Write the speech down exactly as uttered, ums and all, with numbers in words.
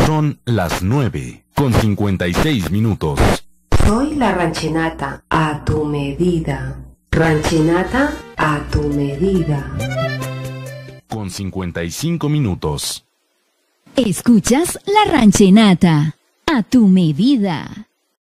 Son las nueve con cincuenta y seis minutos. Soy la Ranchenata a tu medida. Ranchenata a tu medida. Con cincuenta y cinco minutos. Escuchas la Ranchenata a tu medida.